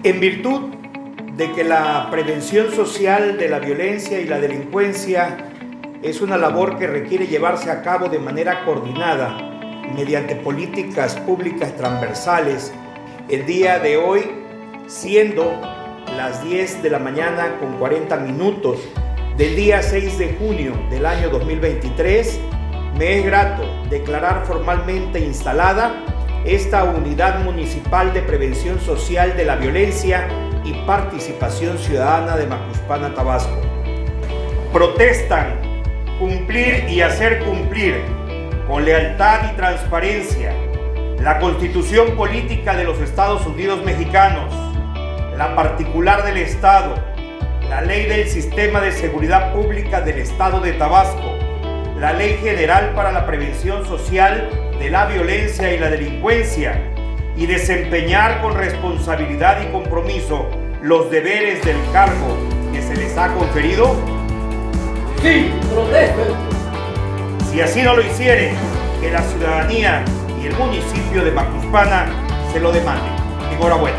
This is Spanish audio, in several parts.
En virtud de que la prevención social de la violencia y la delincuencia es una labor que requiere llevarse a cabo de manera coordinada mediante políticas públicas transversales, el día de hoy, siendo las 10 de la mañana con 40 minutos del día 6 de junio del año 2023, me es grato declarar formalmente instalada esta Unidad Municipal de Prevención Social de la Violencia y Participación Ciudadana de Macuspana, Tabasco. Protestan cumplir y hacer cumplir con lealtad y transparencia la Constitución Política de los Estados Unidos Mexicanos, la particular del Estado, la Ley del Sistema de Seguridad Pública del Estado de Tabasco, la Ley General para la Prevención Social de la Violencia y la Delincuencia, y desempeñar con responsabilidad y compromiso los deberes del cargo que se les ha conferido? Sí, protesten. Si así no lo hicieren, que la ciudadanía y el municipio de Macuspana se lo demanden. Enhorabuena.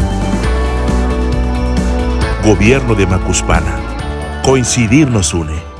Gobierno de Macuspana. Coincidir nos une.